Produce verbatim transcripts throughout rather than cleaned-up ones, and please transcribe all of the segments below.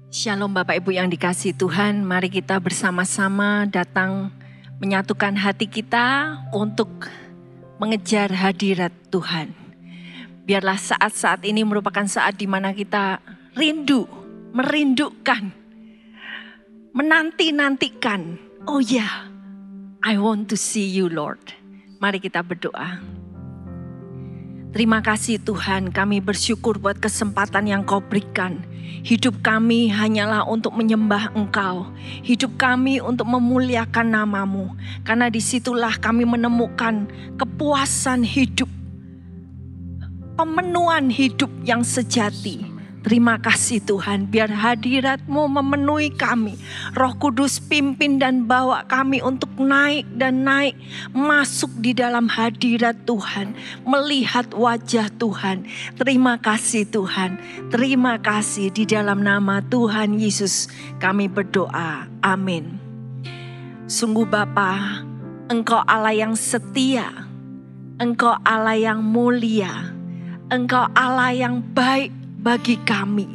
Shalom Bapak Ibu yang dikasihi Tuhan, mari kita bersama-sama datang menyatukan hati kita untuk mengejar hadirat Tuhan. Biarlah saat-saat ini merupakan saat di mana kita rindu, merindukan, menanti-nantikan. Oh ya, yeah, I want to see you Lord. Mari kita berdoa. Terima kasih Tuhan, kami bersyukur buat kesempatan yang Kau berikan. Hidup kami hanyalah untuk menyembah Engkau. Hidup kami untuk memuliakan nama-Mu. Karena disitulah kami menemukan kepuasan hidup. Pemenuhan hidup yang sejati. Terima kasih Tuhan, biar hadirat-Mu memenuhi kami. Roh Kudus pimpin dan bawa kami untuk naik dan naik. Masuk di dalam hadirat Tuhan. Melihat wajah Tuhan. Terima kasih Tuhan. Terima kasih di dalam nama Tuhan Yesus kami berdoa. Amin. Sungguh Bapa, Engkau Allah yang setia. Engkau Allah yang mulia. Engkau Allah yang baik bagi kami.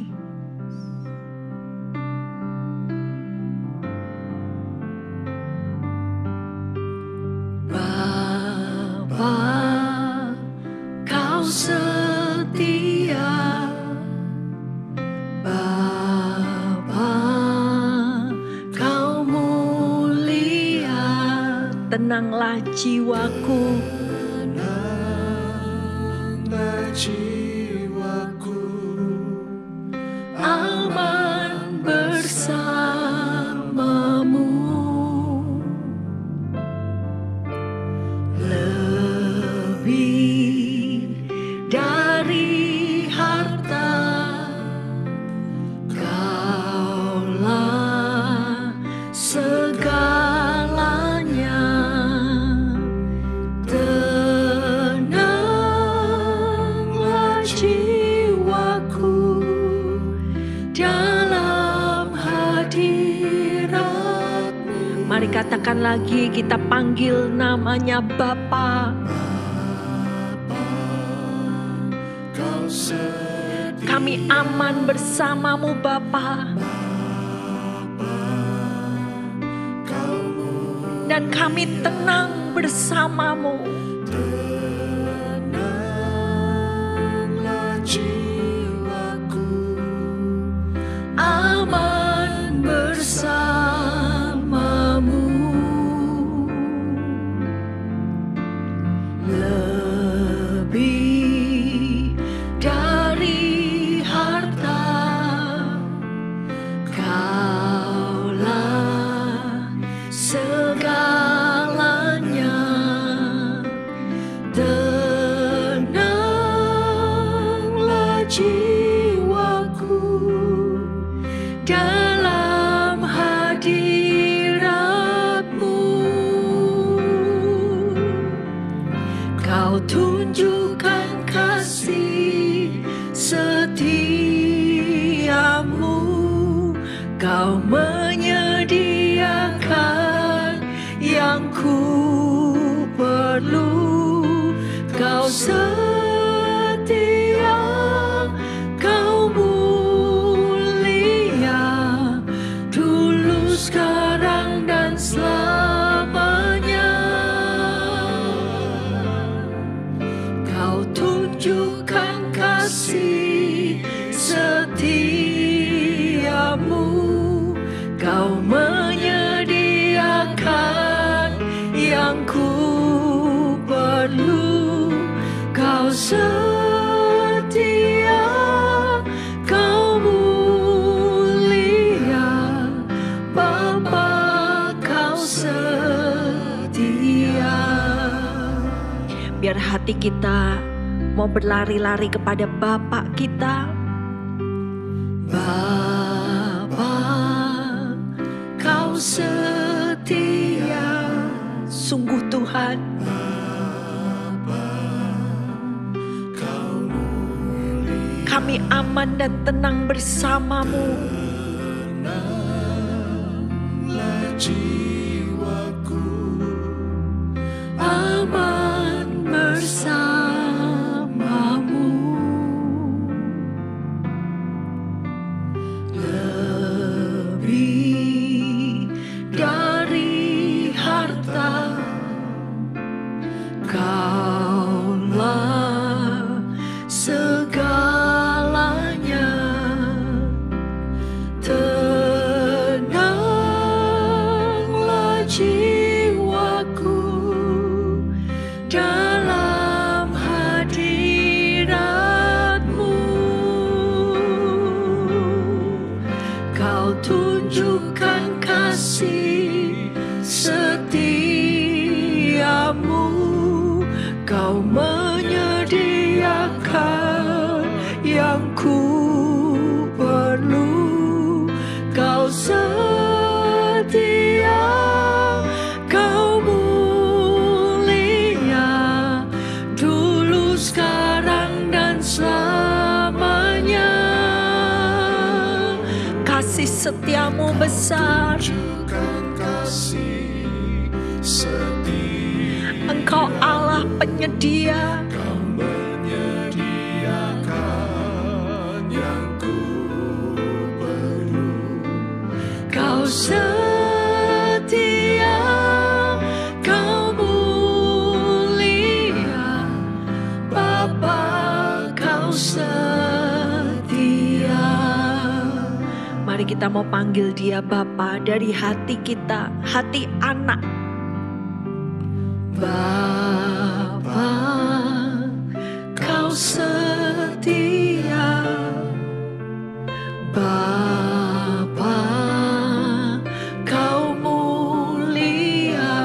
Bapa, Kau setia. Bapa, Kau mulia. Tenanglah jiwaku. Tenanglah jiwaku. Aman bersamamu. Lebih dari harta, Kaulah segalanya. Tenanglah jiwaku dalam hadirat-Mu. Mari katakan lagi, kita panggil namanya Bapa. Kami aman bersama-Mu Bapa. Dan kami tenang bersama-Mu. Tenanglah jiwaku. Aman bersama-Mu. Lebih dari harta, Kaulah segalanya. Tenanglah jiwaku dalam hadirat-Mu. Kau tunjukkan kasih setiamu. Kau menyediakan yang ku perlu. Kau setia, Kau mulia, dulu, sekarang, dan selamanya. Kau tunjukkan kasih setiamu. Kau menyediakan yang ku perlu. Kau setia, Kau mulia, Bapa, Kau setia. Biar hati kita mau berlari-lari kepada Bapa kita. Bapa, Kau setia. Sungguh Tuhan, kami aman dan tenang bersama-Mu. Tenanglah jiwaku. Aman bersama-Mu. Lebih Kau menyediakan yang ku perlu. Kau setia, Kau mulia, dulu, sekarang, dan selamanya. Kasih setiamu besar, Engkau Allah penyedia. Kau menyediakan yang ku perlu. Kau setia, Kau mulia, Bapa, Kau setia. Mari kita mau panggil Dia Bapa dari hati kita, hati anak. Bapa, Kau setia. Bapa, Kau mulia.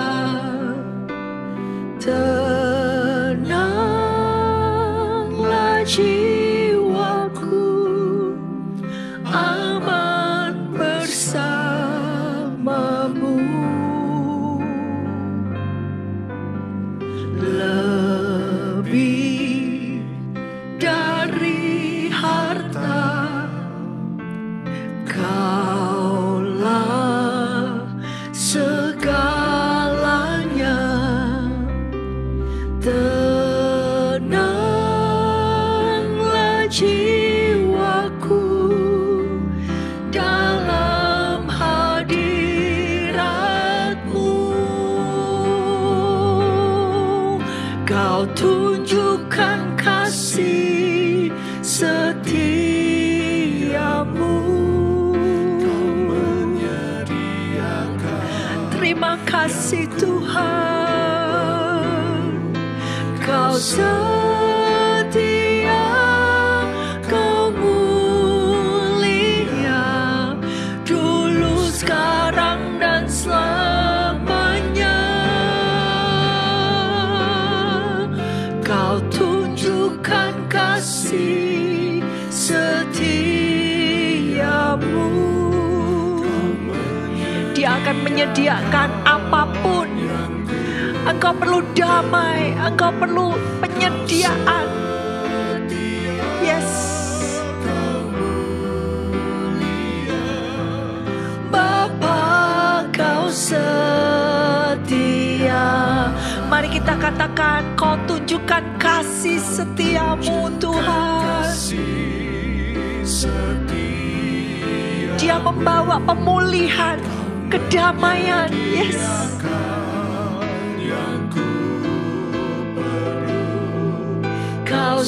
Tenanglah jiwaku, aman bersamamu. Lebih dari harta, Kaulah segalanya. Tenanglah jiwaku dalam hadirat-Mu. Kau tunjukkan kasih setiamu. Kau menyediakan. Terima kasih Tuhan. Kau setia, Kau mulia, dulu, sekarang, dan selamanya. Kau tunjukkan kasih setiamu. Dia akan menyediakan apapun. Engkau perlu damai, engkau perlu penyediaan. Yes. Bapa, Kau setia. Mari kita katakan, Kau tunjukkan kasih setiamu Tuhan. Dia membawa pemulihan, kedamaian. Yes. Kau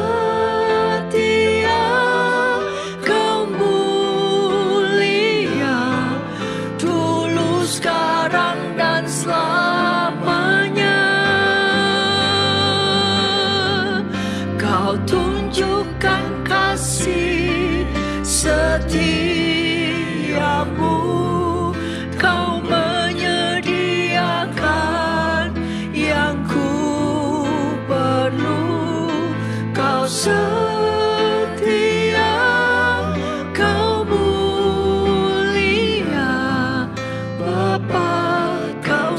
setia, Kau mulia, dulu, sekarang, dan selamanya. Kau tunjukkan kasih setiamu. Kau menyediakan yang ku perlu. Kau setia, Kau mulia, Bapa, Kau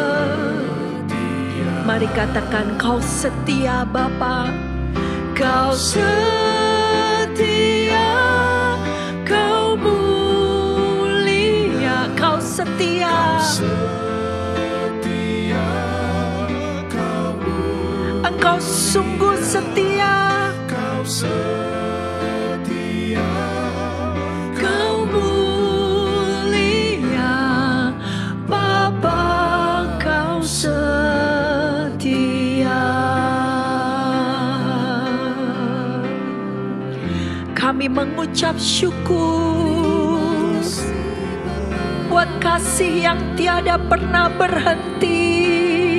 setia. Mari katakan, Kau setia Bapa. Kau setia, Kau mulia, Kau setia. Engkau sungguh setia. Kau setia. Kau mulia, Bapa, Kau setia. Kami mengucap syukur buat kasih yang tiada pernah berhenti.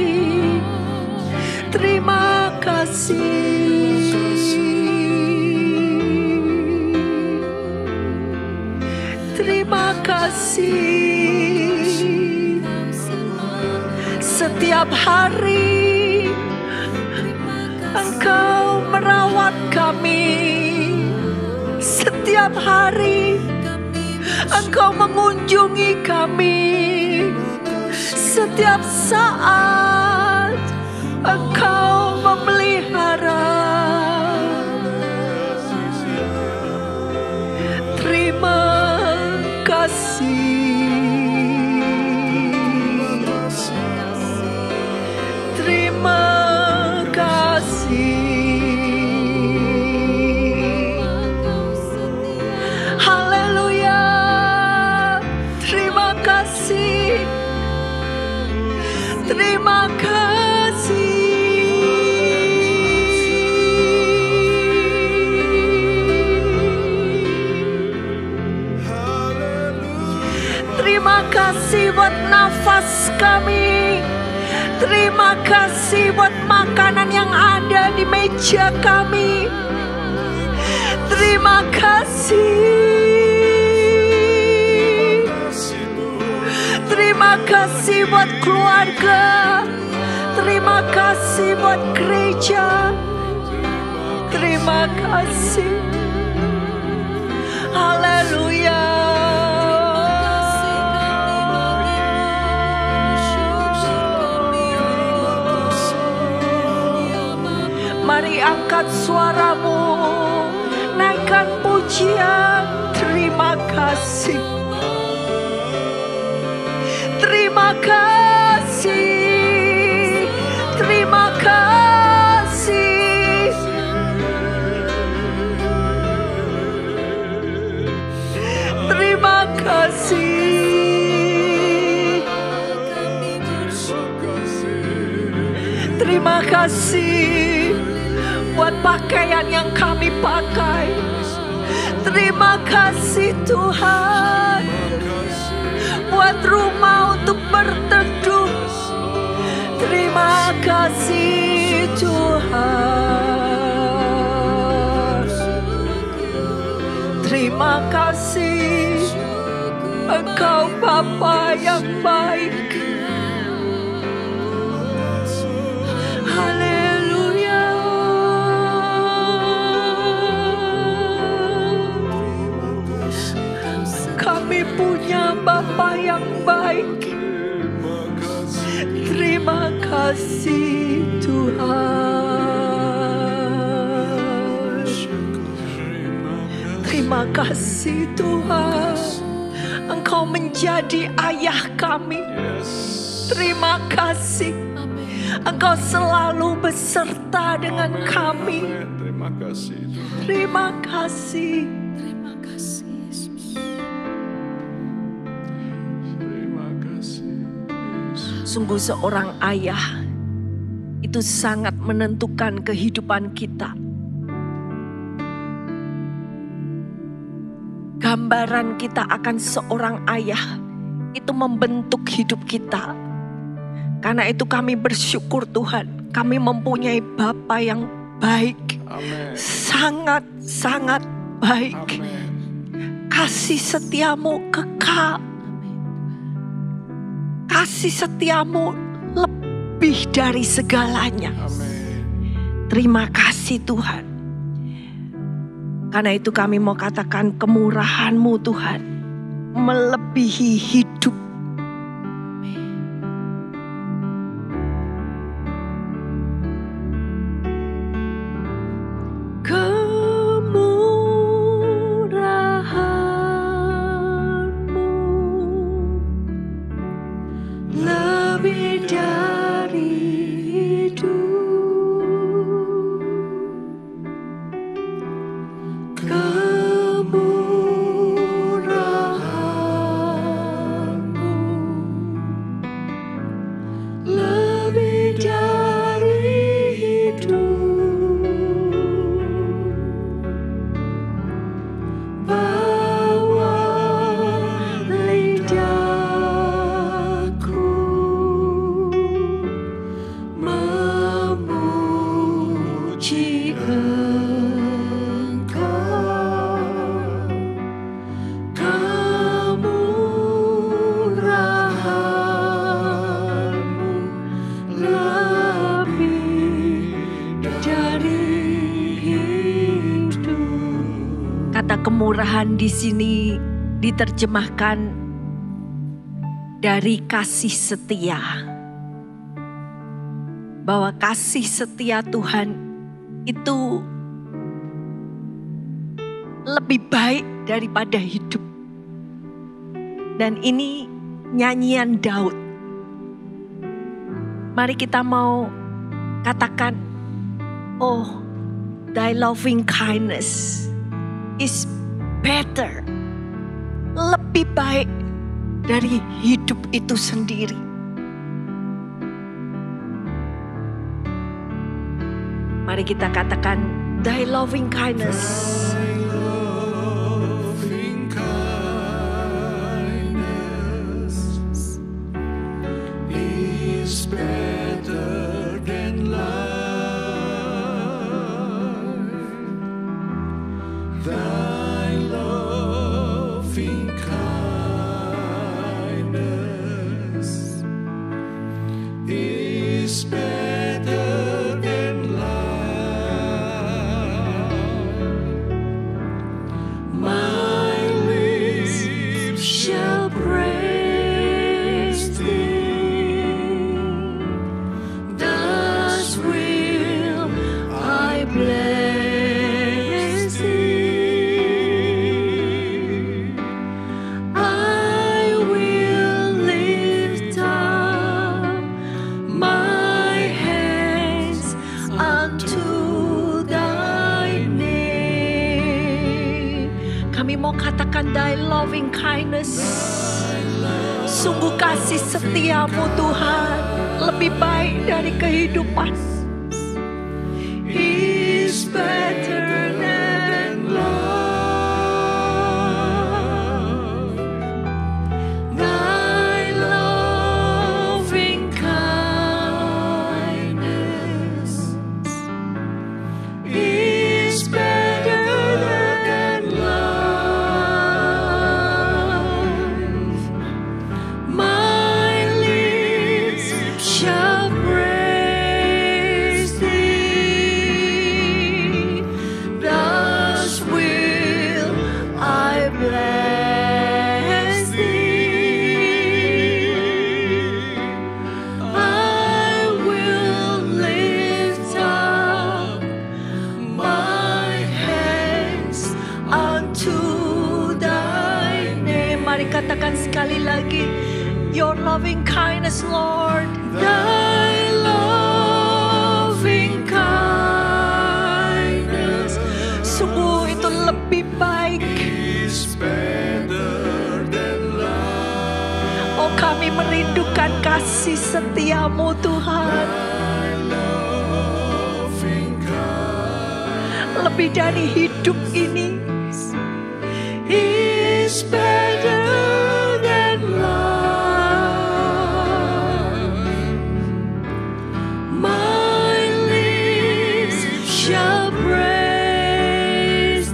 Terima kasih. Terima kasih. Setiap hari Engkau merawat kami setiap hari. Engkau mengunjungi kami setiap saat. Engkau memelihara. Terima kasih. Terima kasih. Haleluya. Terima kasih. Terima kasih. Terima kasih buat nafas kami. Terima kasih buat makanan yang ada di meja kami. Terima kasih. Terima kasih buat keluarga. Terima kasih buat gereja. Terima kasih. Haleluya. Mari angkat suaramu, naikkan pujian. Terima kasih. Terima kasih. Terima kasih. Terima kasih. Terima kasih buat pakaian yang kami pakai. Terima kasih Tuhan buat rumah untuk berteduh. Terima kasih Tuhan. Terima kasih. Engkau Bapa yang baik. Haleluya. Kami punya Bapa yang baik. Terima kasih Tuhan. Terima kasih Tuhan. Engkau menjadi ayah kami. Terima kasih. Engkau selalu beserta dengan kami. Terima kasih. Terima kasih. Terima kasih Yesus. Terima kasih. Sungguh seorang ayah itu sangat menentukan kehidupan kita. Gambaran kita akan seorang ayah itu membentuk hidup kita. Karena itu kami bersyukur Tuhan, kami mempunyai Bapa yang baik. Amin. Sangat-sangat baik. Amin. Kasih setiamu kekal. Kasih setiamu lebih dari segalanya. Amin. Terima kasih Tuhan. Karena itu kami mau katakan kemurahan-Mu Tuhan melebihi hidup. Kemurahan-Mu lebih dari hidup. Kemurahan-Mu Kata kemurahan di sini diterjemahkan dari kasih setia. Bahwa kasih setia Tuhan itu lebih baik daripada hidup. Dan ini nyanyian Daud. Mari kita mau katakan, oh, thy loving kindness is better. Lebih baik dari hidup itu sendiri. Mari kita katakan, thy loving kindness. Sungguh kasih setiamu Tuhan lebih baik dari kehidupan. Is better than love. Thy loving kindness is better than love. My lips shall praise thee. Thus will I bless thee. I will lift up my hands unto thy name. Mari katakan sekali lagi, your loving kindness, Lord. Thy loving kindness. Sungguh itu lebih baik. Oh, kami merindukan kasih setiamu Tuhan. Lebih dari hidup ini. Is better than love. My lips shall praise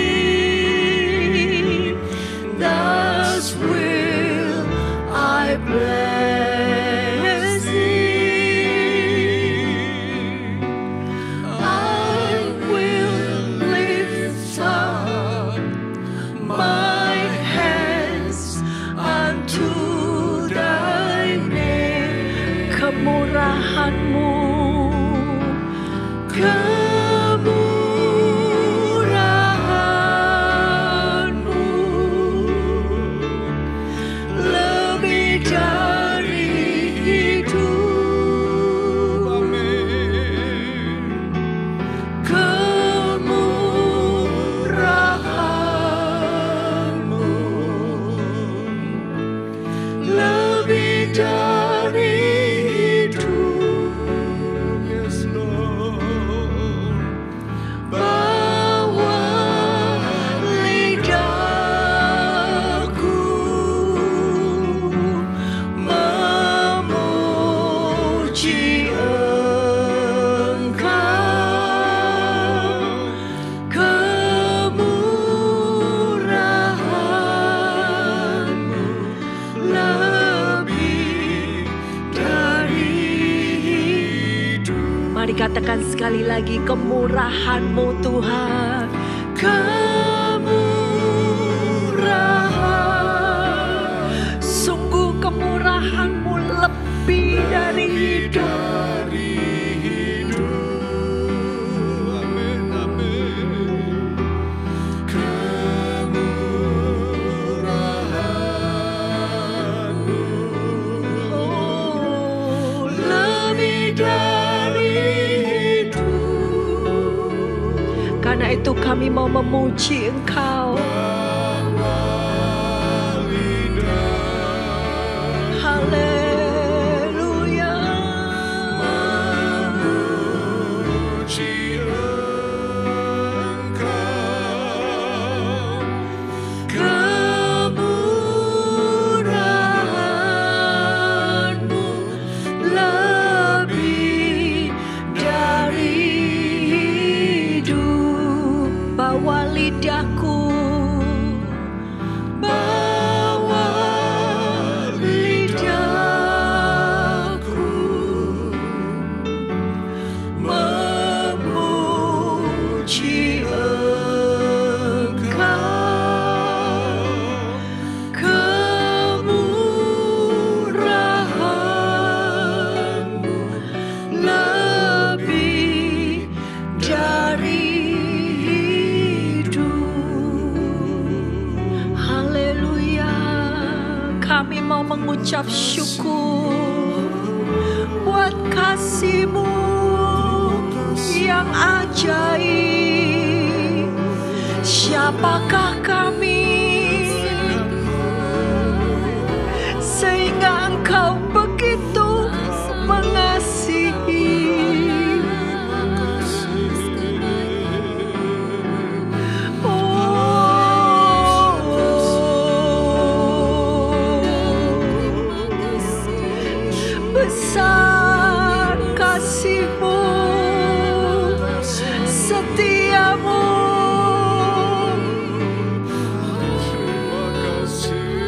thee. Thus will I bless thee. I will lift up my hands unto thy name. Kemurahan-Mu, kemurahan-Mu lebih dari hidup. Kemurahan-Mu lebih dari hidup. Yes, Lord. Bawa lidahku memuji Engkau. Kemurahan-Mu lebih dari hidup. Mari katakan sekali lagi, kemurahan-Mu Tuhan. Kemurahan kemurahan-Mu lebih dari hidup. Amin, amin. Kemurahan-Mu Oh, lebih dari hidup. Karena itu kami mau memuji Engkau. Haleluya. memuji Engkau. Kemurahan-Mu lebih dari hidup. Bawa lidahku, bawa lidahku memuji Engkau. Kemurahan-Mu lebih dari hidup. Haleluya. Kami mau mengucap syukur buat kasih-Mu yang ajaib. Siapakah kami sehingga Engkau begitu mengasihi? Besar kasih-Mu, setia-Mu. Terima kasih.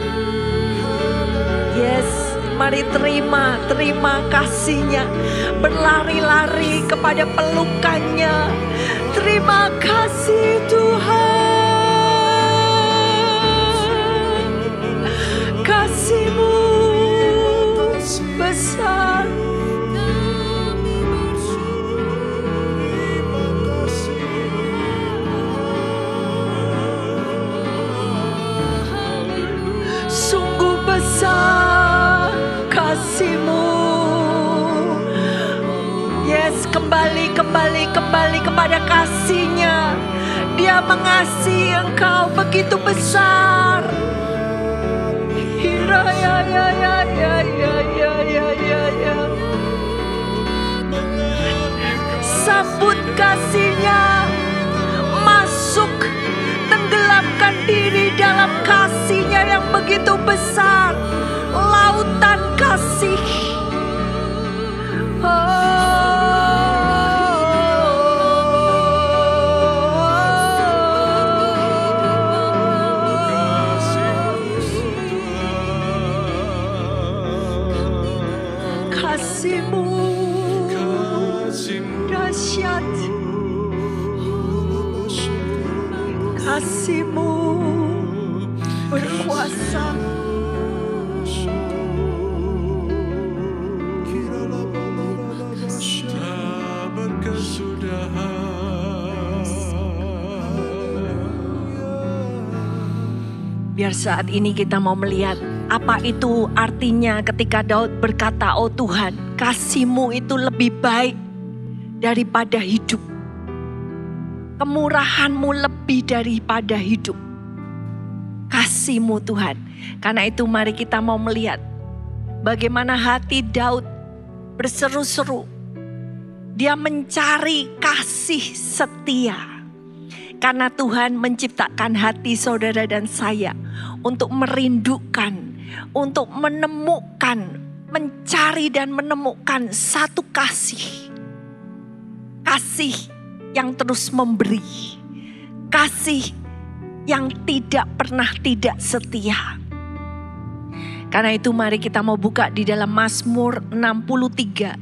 Yes, mari terima, terima kasih-Nya. Berlari-lari kepada pelukannya. Terima kasih Tuhan. Kasih-Mu besar. Sungguh besar kasih-Mu. Yes, kembali, kembali, kembali kepada kasih-Nya. Dia mengasihi engkau begitu besar. Hira ya ya ya ya ya ya ya ya ya. Sambut kasih-Nya, masuk, tenggelamkan diri dalam kasih-Nya yang begitu besar, lautan kasih. Kasih-Mu dahsyat, kasih-Mu berkuasa. Tak berkesudahan. Biar saat ini kita mau melihat apa itu artinya ketika Daud berkata, "Oh Tuhan, kasih-Mu itu lebih baik daripada hidup. Kemurahan-Mu lebih daripada hidup." Kasih-Mu Tuhan. Karena itu mari kita mau melihat bagaimana hati Daud berseru-seru. Dia mencari kasih setia. Karena Tuhan menciptakan hati saudara dan saya untuk merindukan, untuk menemukan, mencari dan menemukan satu kasih. Kasih yang terus memberi. Kasih yang tidak pernah tidak setia. Karena itu mari kita mau buka di dalam Mazmur enam puluh tiga.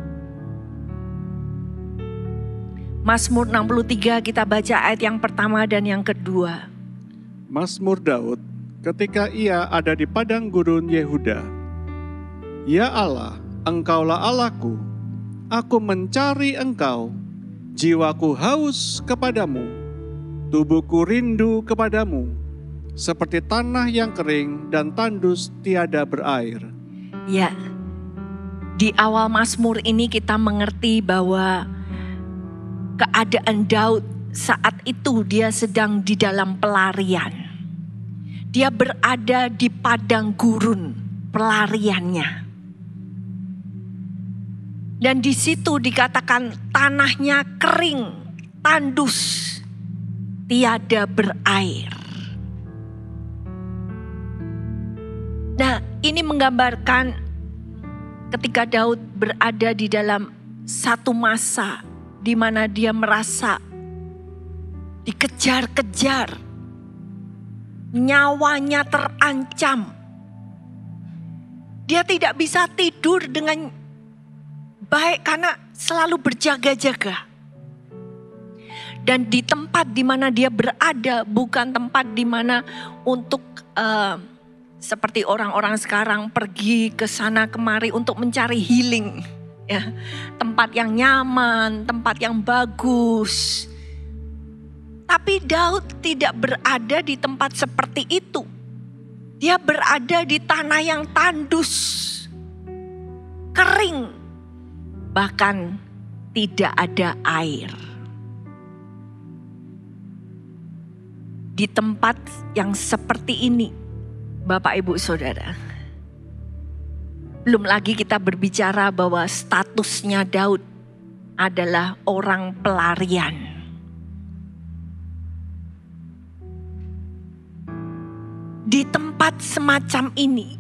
Mazmur enam puluh tiga kita baca ayat yang pertama dan yang kedua. Mazmur Daud ketika ia ada di padang gurun Yehuda. Ya Allah, Engkaulah Allahku, aku mencari Engkau, jiwaku haus kepadamu, tubuhku rindu kepadamu, seperti tanah yang kering dan tandus tiada berair. Ya, di awal Mazmur ini kita mengerti bahwa keadaan Daud saat itu dia sedang di dalam pelarian. Dia berada di padang gurun pelariannya. Dan di situ dikatakan tanahnya kering, tandus, tiada berair. Nah, ini menggambarkan ketika Daud berada di dalam satu masa di mana dia merasa dikejar-kejar, nyawanya terancam. Dia tidak bisa tidur dengan baik karena selalu berjaga-jaga. Dan di tempat di mana dia berada bukan tempat di mana untuk uh, seperti orang-orang sekarang pergi ke sana kemari untuk mencari healing. Ya, tempat yang nyaman, tempat yang bagus. Tapi Daud tidak berada di tempat seperti itu. Dia berada di tanah yang tandus, kering, bahkan tidak ada air. Di tempat yang seperti ini, Bapak Ibu Saudara, belum lagi kita berbicara bahwa statusnya Daud adalah orang pelarian. Di tempat semacam ini,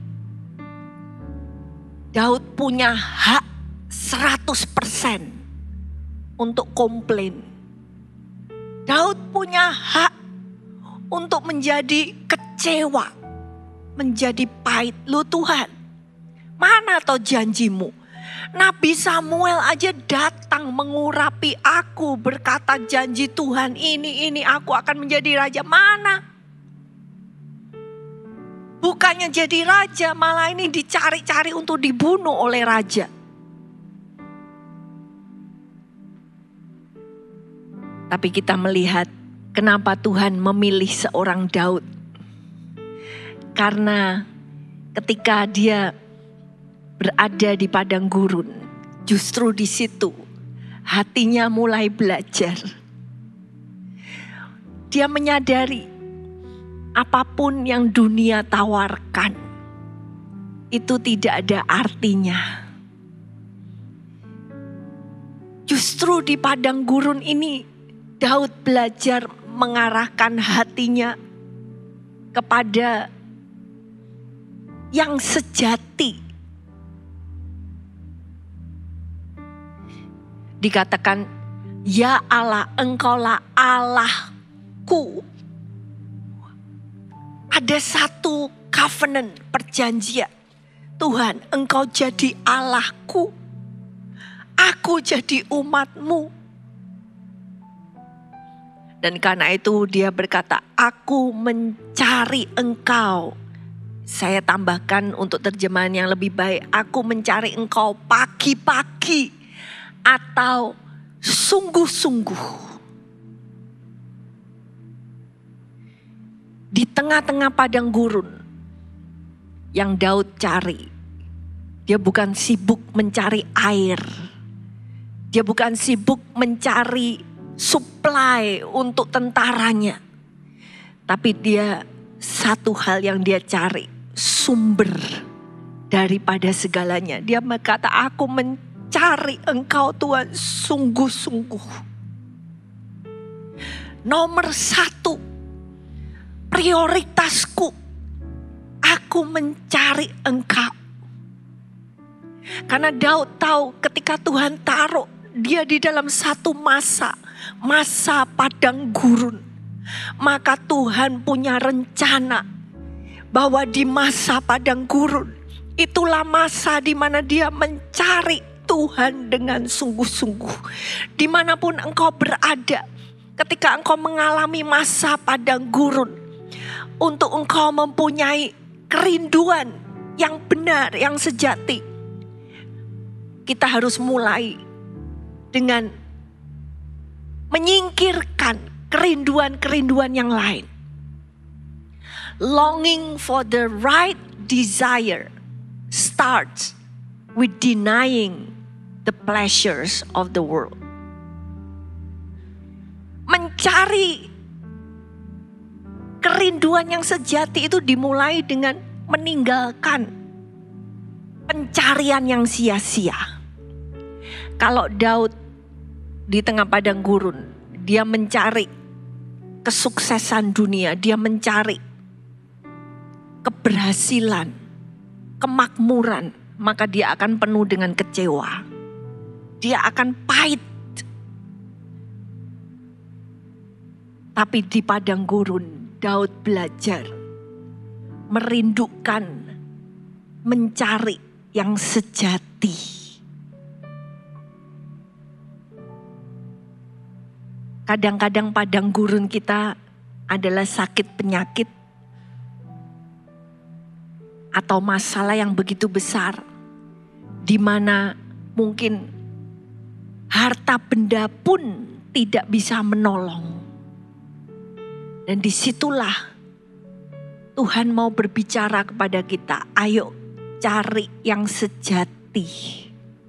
Daud punya hak seratus persen untuk komplain. Daud punya hak untuk menjadi kecewa, menjadi pahit. Lu Tuhan, mana toh janjimu? Nabi Samuel aja datang mengurapi aku, berkata janji Tuhan ini, ini aku akan menjadi raja. Mana? Bukannya jadi raja, malah ini dicari-cari untuk dibunuh oleh raja. Tapi kita melihat kenapa Tuhan memilih seorang Daud. Karena ketika dia berada di padang gurun, justru di situ hatinya mulai belajar. Dia menyadari apapun yang dunia tawarkan, itu tidak ada artinya. Justru di padang gurun ini, Daud belajar mengarahkan hatinya kepada yang sejati. Dikatakan, ya Allah, Engkaulah Allahku. Ada satu covenant, perjanjian. Tuhan, Engkau jadi Allahku. Aku jadi umatmu. Dan karena itu dia berkata, aku mencari Engkau. Saya tambahkan untuk terjemahan yang lebih baik, aku mencari Engkau pagi-pagi atau sungguh-sungguh. Di tengah-tengah padang gurun yang Daud cari, dia bukan sibuk mencari air. Dia bukan sibuk mencari supply untuk tentaranya. Tapi dia satu hal yang dia cari, sumber daripada segalanya. Dia berkata, aku mencari Engkau Tuhan sungguh-sungguh. Nomor satu, prioritasku, aku mencari Engkau. Karena Daud tahu ketika Tuhan taruh dia di dalam satu masa, masa padang gurun, maka Tuhan punya rencana bahwa di masa padang gurun itulah masa di mana dia mencari Tuhan dengan sungguh-sungguh. Dimanapun engkau berada, ketika engkau mengalami masa padang gurun, untuk engkau mempunyai kerinduan yang benar, yang sejati, kita harus mulai dengan menyingkirkan kerinduan-kerinduan yang lain. Longing for the right desire starts with denying the pleasures of the world. Mencari kerinduan yang sejati itu dimulai dengan meninggalkan pencarian yang sia-sia. Kalau Daud di tengah padang gurun, dia mencari kesuksesan dunia, dia mencari keberhasilan, kemakmuran, maka dia akan penuh dengan kecewa. Dia akan pahit. Tapi di padang gurun, Daud belajar merindukan, mencari yang sejati. Kadang-kadang padang gurun kita adalah sakit penyakit atau masalah yang begitu besar, di mana mungkin harta benda pun tidak bisa menolong. Dan disitulah Tuhan mau berbicara kepada kita, ayo cari yang sejati.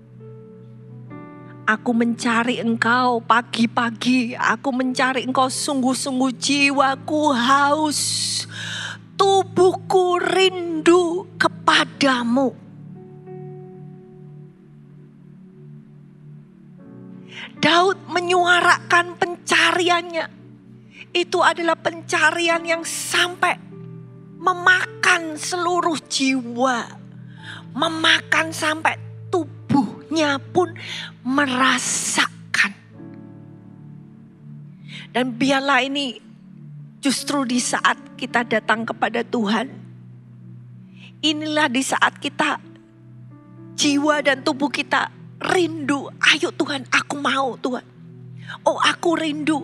Aku mencari engkau pagi-pagi, aku mencari engkau sungguh-sungguh, jiwaku haus, tubuhku rindu kepadamu. Daud menyuarakan pencariannya. Itu adalah pencarian yang sampai memakan seluruh jiwa. Memakan sampai tubuhnya pun merasakan. Dan biarlah ini justru di saat kita datang kepada Tuhan. Inilah di saat kita, jiwa dan tubuh kita rindu. Ayo Tuhan, aku mau Tuhan. Oh, aku rindu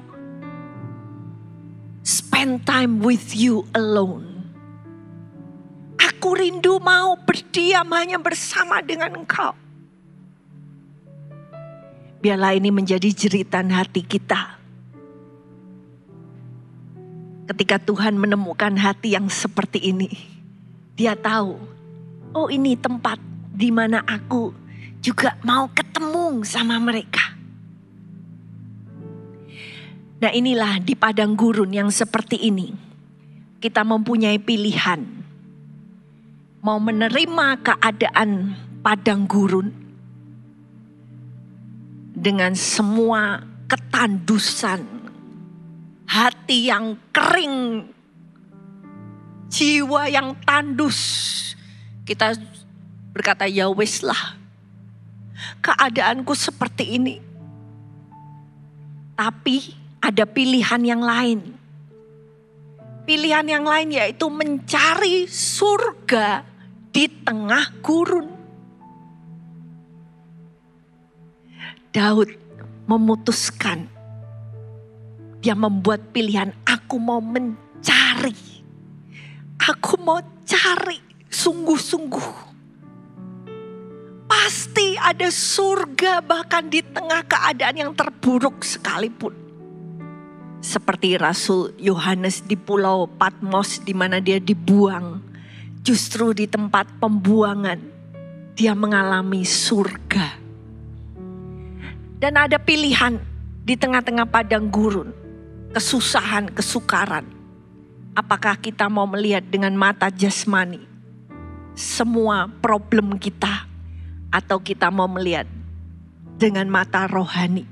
spend time with you alone. Aku rindu mau berdiam hanya bersama dengan engkau. Biarlah ini menjadi jeritan hati kita. Ketika Tuhan menemukan hati yang seperti ini, Dia tahu, oh ini tempat di mana aku juga mau ketemu sama mereka. Nah inilah di padang gurun yang seperti ini, kita mempunyai pilihan. Mau menerima keadaan padang gurun dengan semua ketandusan, hati yang kering, jiwa yang tandus. Kita berkata, ya wes lah, keadaanku seperti ini. Tapi ada pilihan yang lain. Pilihan yang lain yaitu mencari surga di tengah gurun. Daud memutuskan, dia membuat pilihan, aku mau mencari. Aku mau cari sungguh-sungguh. Pasti ada surga bahkan di tengah keadaan yang terburuk sekalipun. Seperti Rasul Yohanes di Pulau Patmos di mana dia dibuang. Justru di tempat pembuangan dia mengalami surga. Dan ada pilihan di tengah-tengah padang gurun, kesusahan, kesukaran. Apakah kita mau melihat dengan mata jasmani semua problem kita, atau kita mau melihat dengan mata rohani?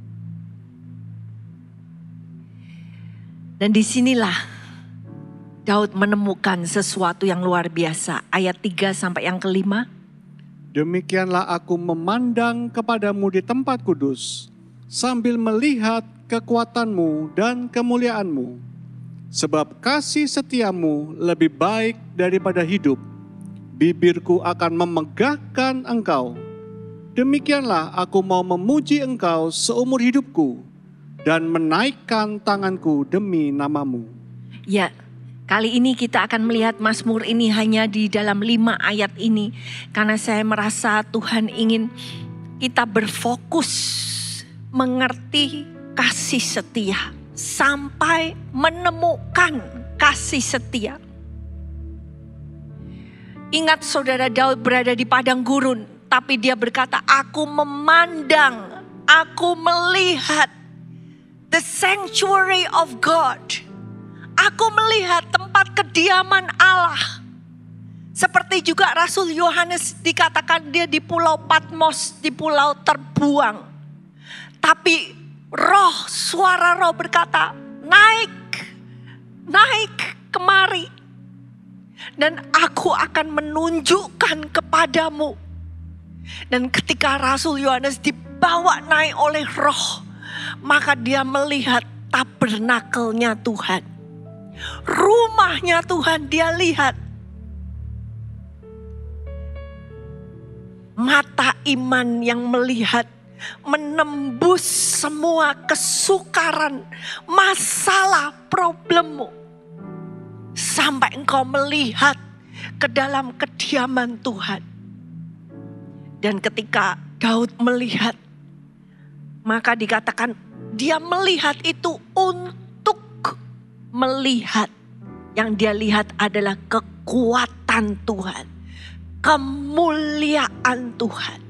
Dan disinilah Daud menemukan sesuatu yang luar biasa. Ayat tiga sampai yang kelima. Demikianlah aku memandang kepadamu di tempat kudus, sambil melihat kekuatanmu dan kemuliaanmu. Sebab kasih setiamu lebih baik daripada hidup. Bibirku akan memegahkan engkau. Demikianlah aku mau memuji engkau seumur hidupku, dan menaikkan tanganku demi namamu. Ya, Kali ini kita akan melihat Mazmur ini hanya di dalam lima ayat ini. Karena saya merasa Tuhan ingin kita berfokus mengerti kasih setia. Sampai menemukan kasih setia. Ingat saudara Daud berada di padang gurun. Tapi dia berkata, aku memandang, aku melihat the sanctuary of God. Aku melihat tempat kediaman Allah. Seperti juga Rasul Yohanes dikatakan dia di pulau Patmos, di pulau terbuang. Tapi roh, suara roh berkata, naik, naik kemari. Dan aku akan menunjukkan kepadamu. Dan ketika Rasul Yohanes dibawa naik oleh roh, maka dia melihat tabernakelnya Tuhan. Rumahnya Tuhan dia lihat. Mata iman yang melihat menembus semua kesukaran, masalah, problemmu. Sampai engkau melihat ke dalam kediaman Tuhan. Dan ketika Daud melihat, maka dikatakan dia melihat itu untuk melihat. Yang dia lihat adalah kekuatan Tuhan. Kemuliaan Tuhan.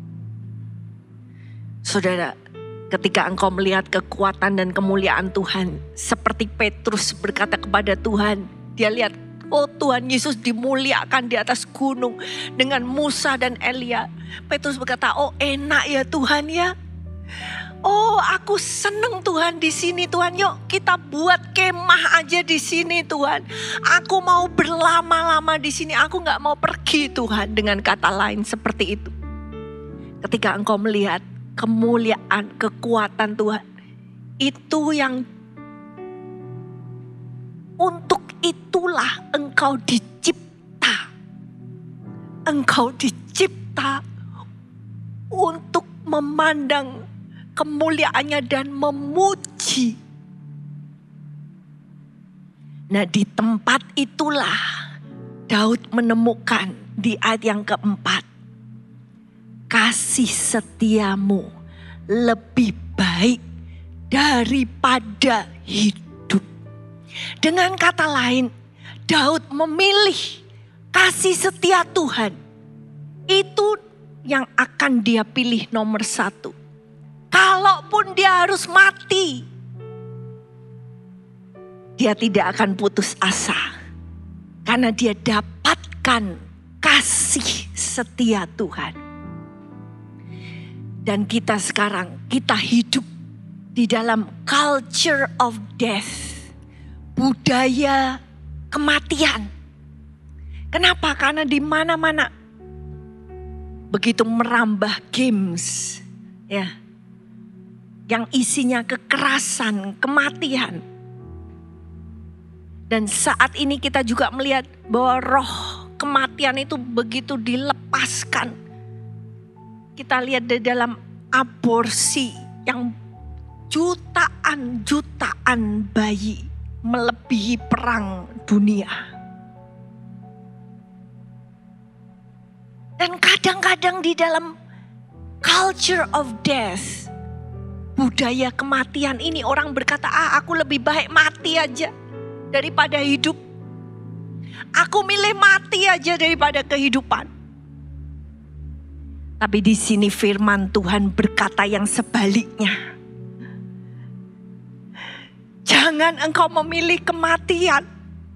Saudara, ketika engkau melihat kekuatan dan kemuliaan Tuhan. Seperti Petrus berkata kepada Tuhan. Dia lihat, oh Tuhan Yesus dimuliakan di atas gunung. Dengan Musa dan Elia. Petrus berkata, oh enak ya Tuhan ya. Oh, aku seneng Tuhan di sini Tuhan. Yuk kita buat kemah aja di sini Tuhan. Aku mau berlama-lama di sini. Aku nggak mau pergi Tuhan. Dengan kata lain seperti itu. Ketika engkau melihat kemuliaan, kekuatan Tuhan, itu yang untuk itulah engkau dicipta. Engkau dicipta untuk memandang kemuliaannya dan memuji. Nah, di tempat itulah Daud menemukan di ayat yang keempat. Kasih setiamu lebih baik daripada hidup. Dengan kata lain, Daud memilih kasih setia Tuhan. Itu yang akan dia pilih nomor satu. Kalaupun dia harus mati, dia tidak akan putus asa. Karena dia dapatkan kasih setia Tuhan. Dan kita sekarang, kita hidup di dalam culture of death. Budaya kematian. Kenapa? Karena di mana-mana begitu merambah games. Ya. Yang isinya kekerasan, kematian. Dan saat ini kita juga melihat bahwa roh kematian itu begitu dilepaskan. Kita lihat di dalam aborsi yang jutaan-jutaan bayi melebihi perang dunia. Dan kadang-kadang di dalam culture of death, budaya kematian ini orang berkata, ah aku lebih baik mati aja daripada hidup. Aku milih mati aja daripada kehidupan. Tapi di sini firman Tuhan berkata yang sebaliknya. Jangan engkau memilih kematian.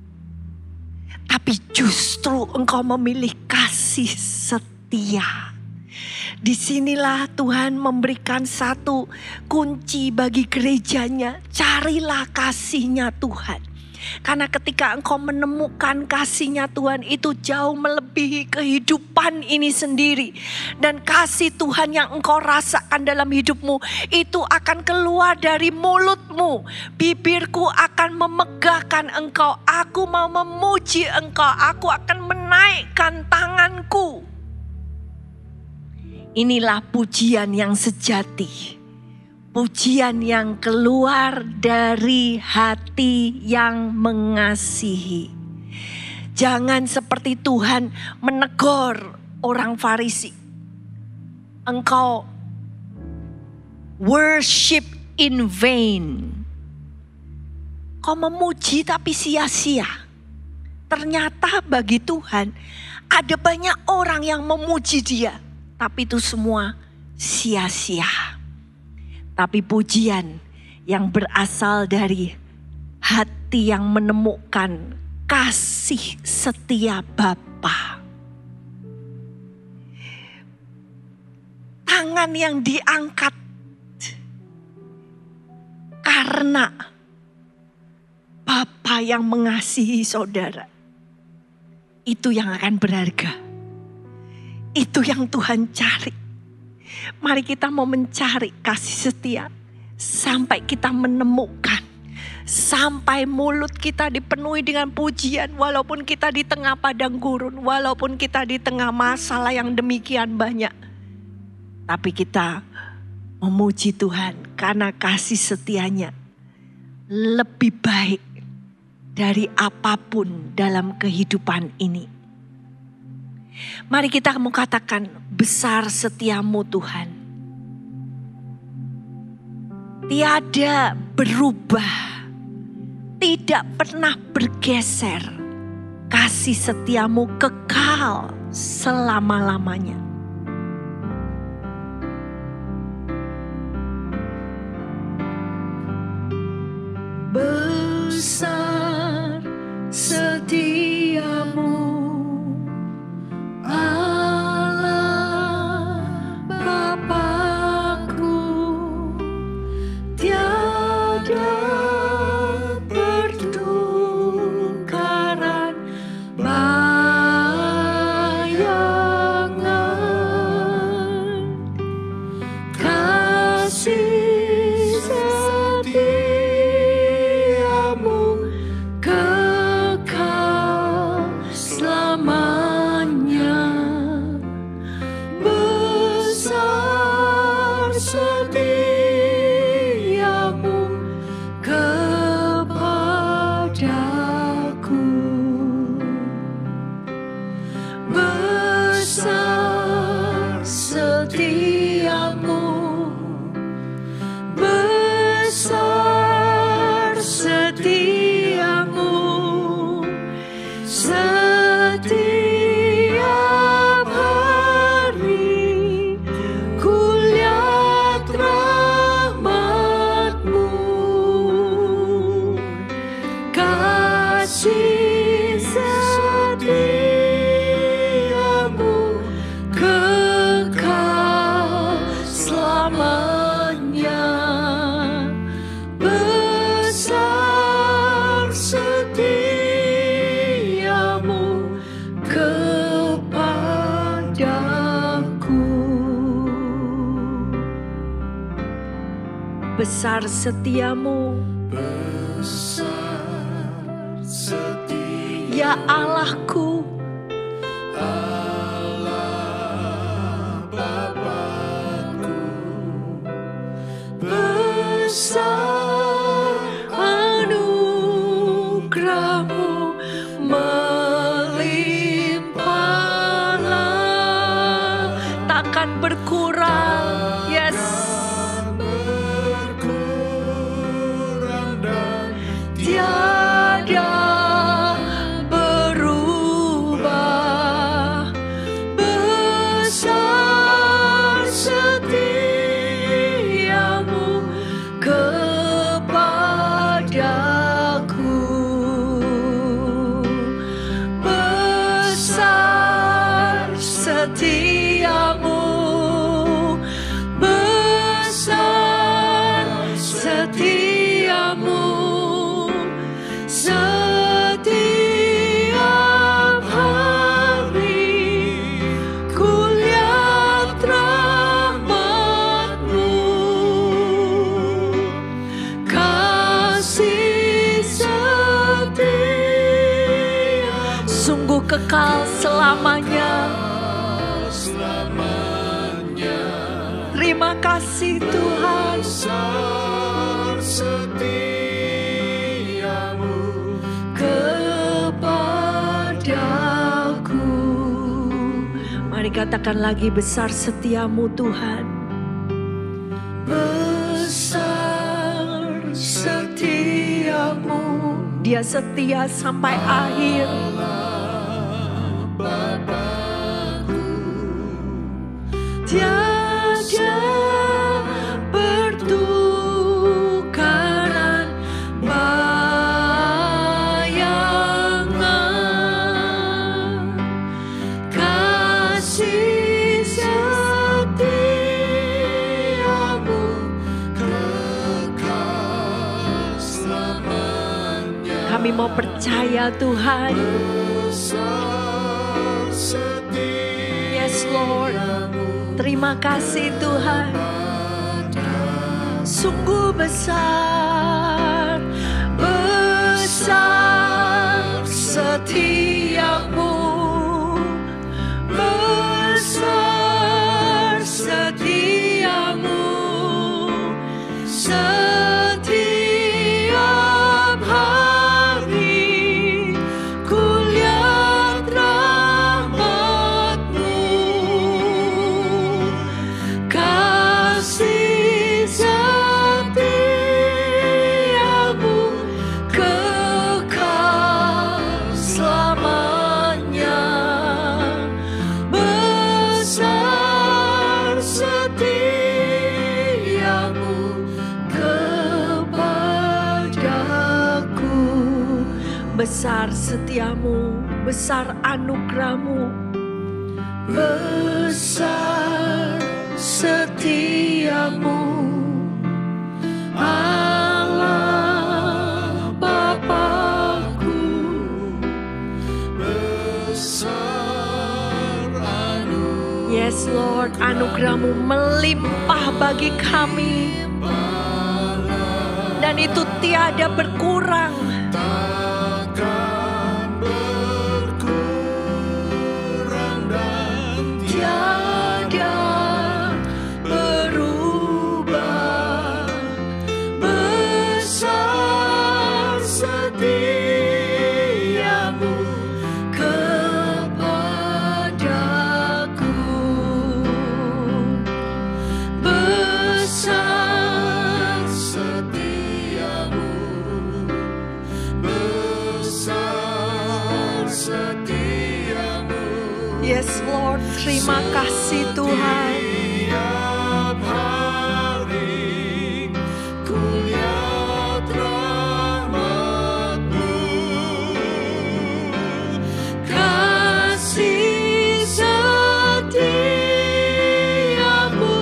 Tapi justru engkau memilih kasih setia. Disinilah Tuhan memberikan satu kunci bagi gerejanya. Carilah kasihnya Tuhan. Karena ketika engkau menemukan kasihnya Tuhan, itu jauh melebihi kehidupan ini sendiri. Dan kasih Tuhan yang engkau rasakan dalam hidupmu, itu akan keluar dari mulutmu. Bibirku akan memegahkan engkau. Aku mau memuji engkau. Aku akan menaikkan tanganku. Inilah pujian yang sejati. Pujian yang keluar dari hati yang mengasihi. Jangan seperti Tuhan menegur orang Farisi. Engkau worship in vain. Kau memuji tapi sia-sia. Ternyata bagi Tuhan ada banyak orang yang memuji dia. Tapi itu semua sia-sia. Tapi pujian yang berasal dari hati yang menemukan kasih setia Bapa. Tangan yang diangkat karena Bapa yang mengasihi saudara. Itu yang akan berharga. Itu yang Tuhan cari. Mari kita mau mencari kasih setia sampai kita menemukan, sampai mulut kita dipenuhi dengan pujian walaupun kita di tengah padang gurun, walaupun kita di tengah masalah yang demikian banyak. Tapi kita memuji Tuhan karena kasih setianya lebih baik dari apapun dalam kehidupan ini. Mari kita mau katakan, besar setiamu Tuhan. Tiada berubah, tidak pernah bergeser. Kasih setiamu kekal selama-lamanya. Besar setiamu Allah Bapakku, tiada pertukaran bayangan. Kasih setiamu kekal selamanya. Besar setiamu kepadaku. Besar setiamu, besar setiamu. Setiap hari ku lihat rahmat-Mu. Kasih setiamu kekal selamanya. Besar setiamu kepadaku. Besar setiamu, Besar setiamu ya Allahku. Allah Bapakku. Besar anugerah-Mu melimpahlah, takkan berkurang. Yes. Berkurang dan Tiada berubah. Besar setiamu kepadaku. Terima kasih Tuhan. Besar setiamu Kepadaku. Mari katakan lagi, besar setiamu Tuhan. Besar setiamu. Dia setia sampai akhir. Tiada pertukaran bayangan. Kasih setiamu kekal selamanya. Kami mau percaya Tuhan. Besar setiamu Yes Lord. Terima kasih Tuhan. Sungguh besar, besar setiamu, besar setiamu. Setiap hari ku lihat rahmat-Mu. Kasih setiamu kekal selamanya. Besar setiamu kepadaku. Besar setiamu, besar anugerah-Mu. Besar setiamu, Allah Bapakku. besar anugerah. Yes Lord, anugerah-Mu melimpah bagi kami. Dan itu tiada berkurang. Takkan berkurang dan Tiada berubah. Besar setiamu kepadaku. Besar setiamu, besar setiamu. Yes Lord, terima kasih Tuhan. Tiap hari ku lihat rahmat-Mu. Kasih setiamu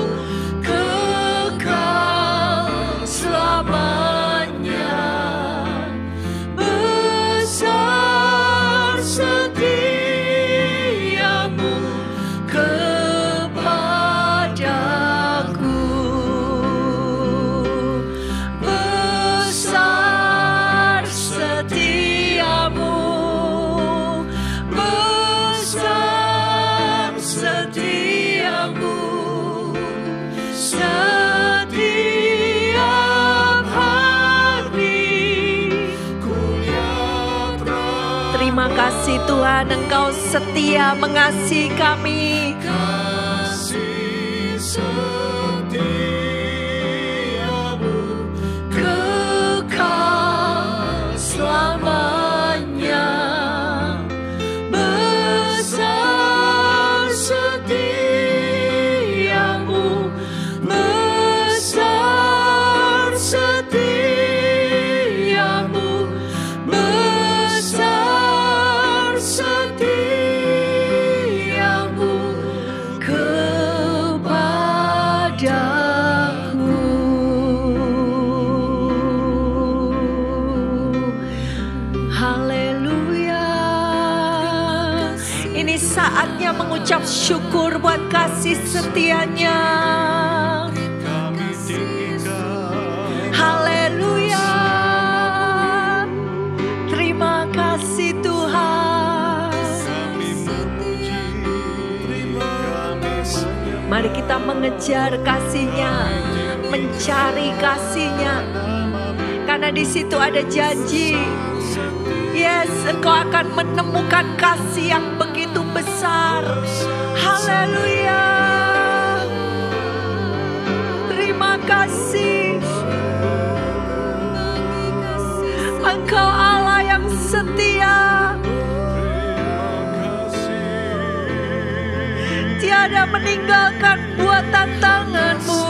kekal selamanya. Besar setiamu kepadaku. Besar setiamu, besar setiamu. Setiap hari Ku lihat rahmat terima kasih Tuhan, Engkau setia mengasihi kami. kasih setiamu Kekal selamanya. Besar setiamu, besar setiamu, besar setiamu kepadaku. Haleluya. Ini saatnya mengucap syukur buat kasih setianya. kami tinggikan. Haleluya. Terima kasih Tuhan. Kami memuji, terima kasih. Mari kita mengejar kasih-Nya, mencari kasih-Nya. Karena di situ ada janji. Yes, Engkau akan menemukan kasih yang begitu besar. Haleluya. Terima kasih. Engkau Allah yang setia. Tiada meninggalkan buatan tangan-Mu.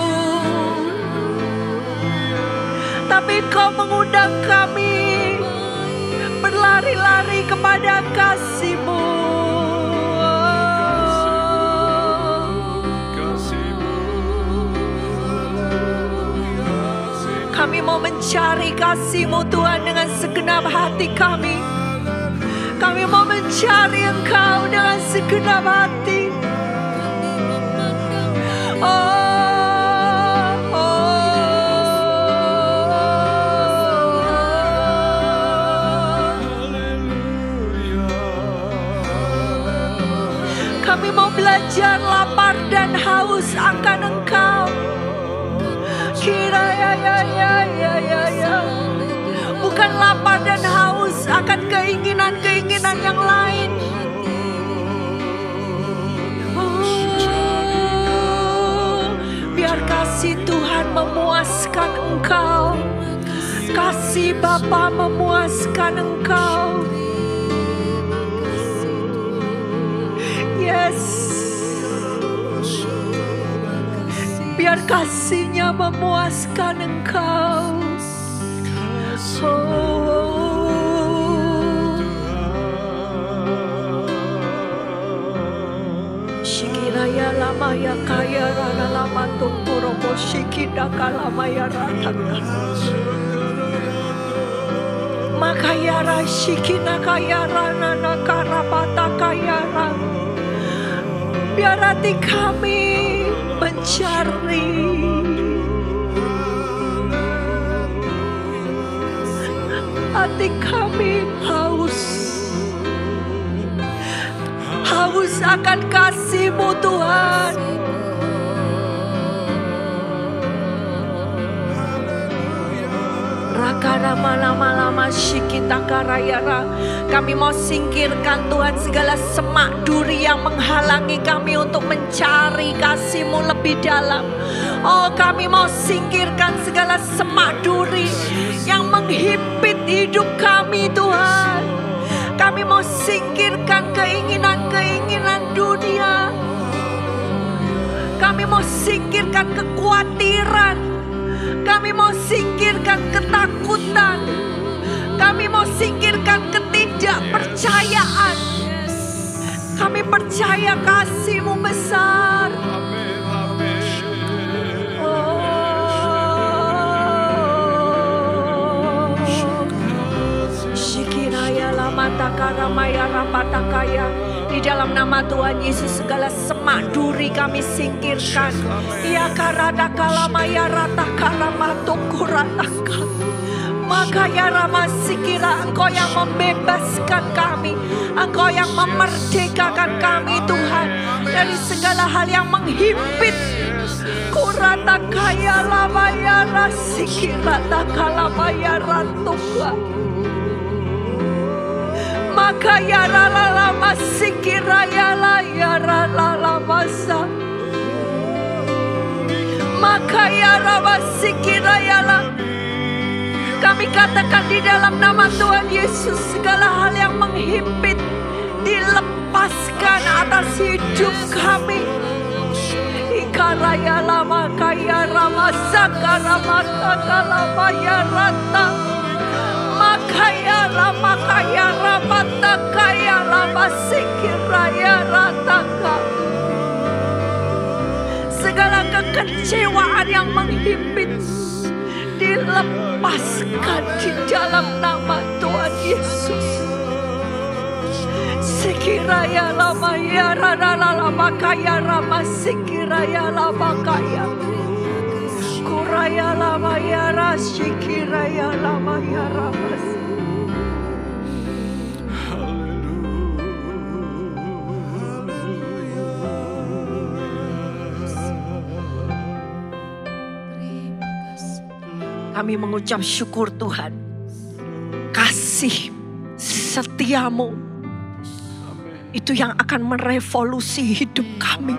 Tapi Engkau mengundang kami berlari-lari kepada kasih-Mu. Kami mau mencari kasih-Mu Tuhan dengan segenap hati kami. Kami mau mencari Engkau dengan segenap hati. Oh. Kami mau belajar lapar dan haus akan Engkau. Kira ya ya ya ya ya ya. Bukan lapar dan haus akan keinginan-keinginan yang lain. Oh, biar kasih Tuhan memuaskan Engkau. Kasih Bapa memuaskan Engkau. Yes. Biar kasih-Nya memuaskan Engkau. Oh. Shikiraya lama ya kaya rana lama tumpuro shikidaka lama ya rataka. Makayara shikinaka ya rana nakarapata kaya rana. Biar hati kami mencari, hati kami haus, haus akan kasih-Mu Tuhan. Lama-lama shikita karayara. Kami mau singkirkan Tuhan segala semak duri yang menghalangi kami untuk mencari kasih-Mu lebih dalam. Oh, kami mau singkirkan segala semak duri yang menghimpit hidup kami Tuhan. Kami mau singkirkan keinginan-keinginan dunia. Kami mau singkirkan kekhawatiran. Kami mau singkirkan ketakutan. Kami mau singkirkan ketidakpercayaan. Kami percaya kasih-Mu besar. Oh, Shikiraya lama takara maya rapatakaya. Di dalam nama Tuhan Yesus segala semak duri kami singkirkan. Ya karada kalamaya rata kalamatukurataka. Maka ya Rama sikira Engkau yang membebaskan kami. Engkau yang memerdekakan kami Tuhan. Dari segala hal yang menghimpit. Kurata kaya lamaya rasikirata kalamaya ratuka. Maka ya rala masikira ya la ya rala masa. Maka ya rama sikira ya la. Kami katakan di dalam nama Tuhan Yesus segala hal yang menghimpit dilepaskan atas hidup kami. Ikaraya lama kaya rama sakara mata kalama ya rata. Makaya lama kaya ramata kaya lama sikiraya rataka. Segala kekecewaan yang menghimpit dilepaskan di dalam nama Tuhan Yesus. Sekiranya lama ya rana lama kaya rama sekiranya lama kaya kuraya lama ya rasikiraya lama ya rama. Kami mengucap syukur Tuhan. Kasih setiamu itu yang akan merevolusi hidup kami.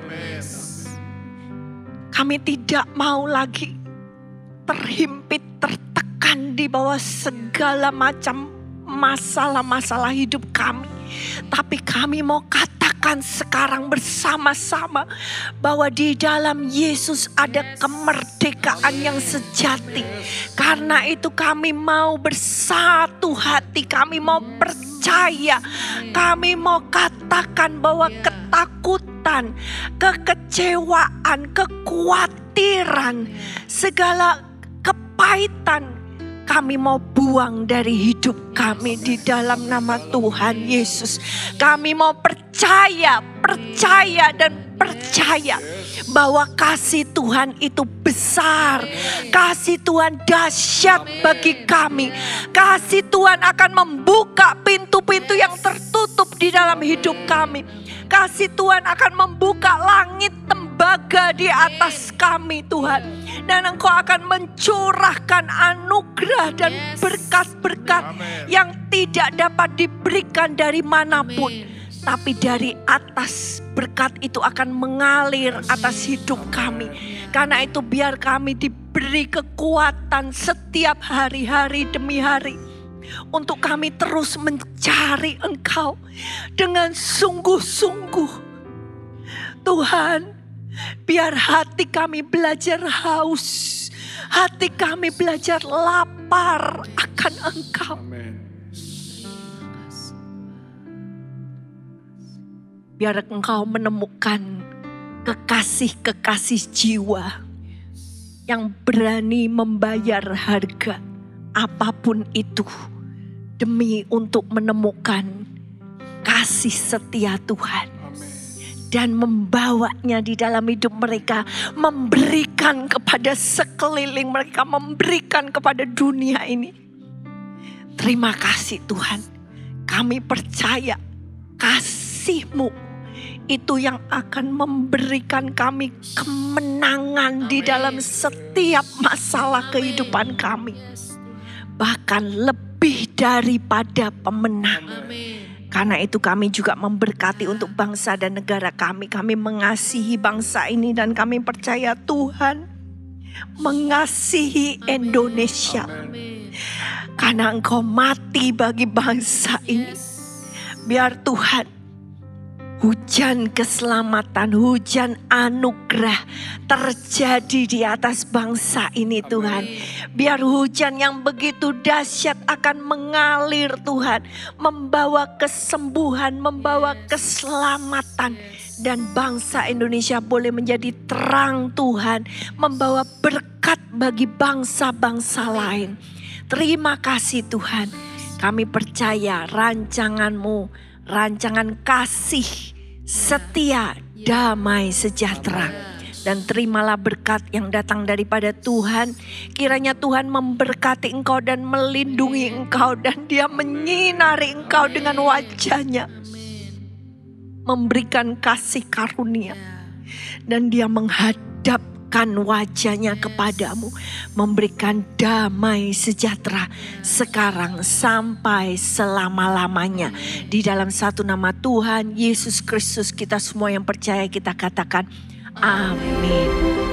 Kami tidak mau lagi terhimpit, tertekan di bawah segala macam masalah-masalah hidup kami. Tapi kami mau katakan sekarang bersama-sama bahwa di dalam Yesus ada kemerdekaan yang sejati. Karena itu kami mau bersatu hati, kami mau percaya, kami mau katakan bahwa ketakutan, kekecewaan, kekhawatiran, segala kepahitan kami mau buang dari hidup kami di dalam nama Tuhan Yesus. Kami mau percaya, percaya dan percaya bahwa kasih Tuhan itu besar. Kasih Tuhan dahsyat bagi kami. Kasih Tuhan akan membuka pintu-pintu yang tertutup di dalam hidup kami. Kasih Tuhan akan membuka langit tembaga di atas kami Tuhan. Dan Engkau akan mencurahkan anugerah dan berkat-berkat yang tidak dapat diberikan dari manapun. Tapi dari atas berkat itu akan mengalir atas hidup kami. Karena itu biar kami diberi kekuatan setiap hari-hari demi hari. Untuk kami terus mencari Engkau dengan sungguh-sungguh. Tuhan, biar hati kami belajar haus. Hati kami belajar lapar akan Engkau. Biar Engkau menemukan kekasih-kekasih jiwa yang berani membayar harga apapun itu demi untuk menemukan kasih setia Tuhan. Dan membawanya di dalam hidup mereka. Memberikan kepada sekeliling mereka. Memberikan kepada dunia ini. Terima kasih Tuhan. Kami percaya kasih-Mu itu yang akan memberikan kami kemenangan di dalam setiap masalah kehidupan kami. Bahkan lebih daripada pemenang. Karena itu kami juga memberkati untuk bangsa dan negara kami. Kami mengasihi bangsa ini dan kami percaya Tuhan mengasihi Indonesia. Karena Engkau mati bagi bangsa ini. Biar Tuhan hujan keselamatan, hujan anugerah terjadi di atas bangsa ini Tuhan. Biar hujan yang begitu dahsyat akan mengalir Tuhan. Membawa kesembuhan, membawa keselamatan. Dan bangsa Indonesia boleh menjadi terang Tuhan. Membawa berkat bagi bangsa-bangsa lain. Terima kasih Tuhan. Kami percaya rancangan-Mu, rancangan kasih, setia, damai, sejahtera. Dan terimalah berkat yang datang daripada Tuhan. Kiranya Tuhan memberkati engkau dan melindungi engkau. Dan Dia menyinari engkau dengan wajah-Nya. Memberikan kasih karunia. Dan Dia menghadapkan wajah-Nya kepadamu. Memberikan damai sejahtera sekarang sampai selama-lamanya. Di dalam satu nama Tuhan Yesus Kristus, kita semua yang percaya kita katakan amin.